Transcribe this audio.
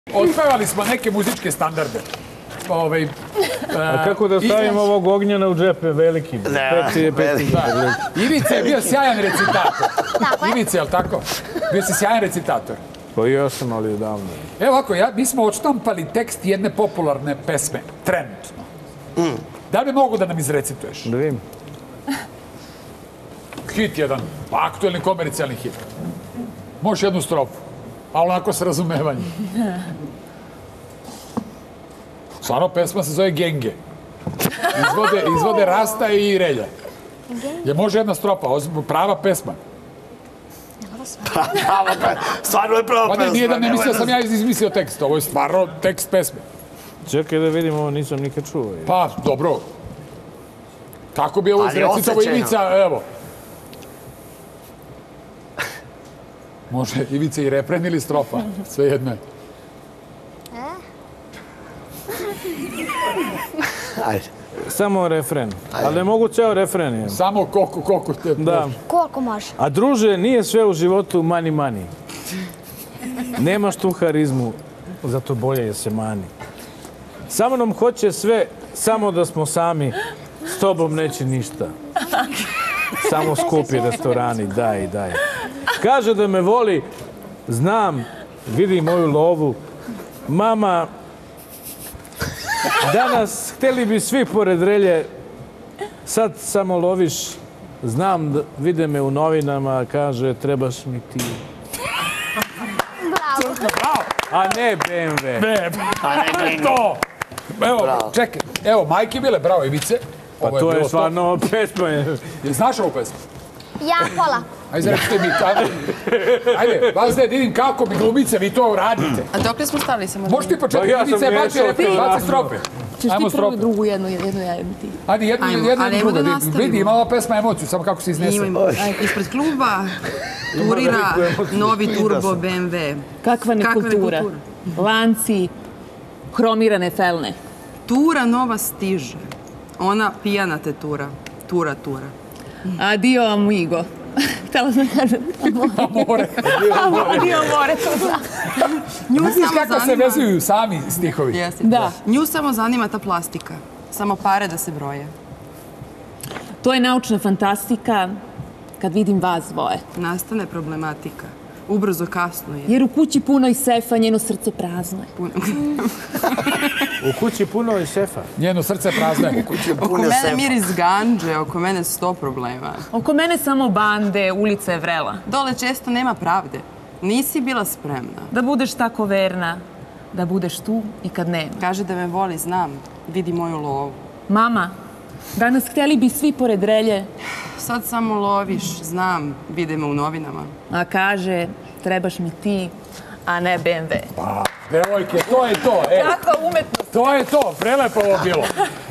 Otpevali smo neke muzičke standarde. A kako da stavimo ovog Ognjena u džepe veliki? Ivica je bio sjajan recitator. Ivica, je li tako? Bio si sjajan recitator. Pa i ja sam, ali davno. Evo ovako, mi smo odštampali tekst jedne popularne pesme, trenutno. Da li bi mogu da nam izrecituješ? Da vidim. Hit jedan, aktuelni komercijalni hit. Možeš jednu strofu, ali onako sa razumevanjem. Stvarno, pesma se zove Genge. Izvode Rasta i Relja. Je može jedna strofa, prava pesma. Stvarno je prava pesma. Pa nije da ne mislio sam ja izmislio tekst, ovo je stvarno tekst pesme. Čekaj da vidim, ovo nisam nikad čuo. Pa, dobro. Kako bi ovo izrecitovo Ivica, evo. Može Ivica i refren ili strofa, sve jedno je. Ajde. Samo refren. Ali ne mogu ceo refren. Samo koliko te... Da. Koliko može? A druže, nije sve u životu mani. Nemaš tu harizmu, zato bolje je se mani. Samo nam hoće sve, samo da smo sami. S tobom neće ništa. Samo skupi restorani, daj. Kaže da me voli, znam, vidi moju lovu. Mama, danas hteli bi svi pored Relje, sad samo loviš, znam, vide me u novinama, kaže, trebaš mi ti. Bravo! A ne BMW. To! Evo, čekaj, evo, majke bile, bravo Ivice. Pa to je stvarno pesma. Jel znaš ovu pesmu? Ja pola. Ajde, recite mi kako... Ajde, vas da vidim kako mi glumice, vi to radite. A dok li smo stali samo? Možeš ti početi, Ivice, baci strofe. Ćeš ti prvo drugu, jednu ja jednu ti. Ajde, jedna i druga. Vidi, ima ova pesma emociju, samo kako se iznese. Ispred kluba turira novi turbo BMW. Kakva nekultura. Lanci, hromirane felne. Tura nova stiže. Ona pijana te tura. Tura. Adio amigo. Htjela sam kažem. Amore. Adio amore, to zna. Vidiš kako se vezuju sami stihovi. Da. Nju samo zanima ta plastika. Samo pare da se broje. To je naučna fantastika kad vidim vas dvoje. Nastane problematika. Ubrzo kasno je. Jer u kući puno i sefa, njeno srce prazno je. U kući puno i sefa. Njeno srce prazno je. Oko mene miris ganđe, oko mene 100 problema. Oko mene samo bande, ulica je vrela. Dole često nema pravde. Nisi bila spremna. Da budeš tako verna, da budeš tu i kad nema. Kaže da me voli, znam. Vidi moju lovu. Mama, danas htjeli bi svi pored Relje. Sad samo loviš, znam, vide me u novinama. A kaže, trebaš mi ti, a ne BMW. Pa, devojke, to je to. Kakva umetnost. To je to, prelepo ovo bilo.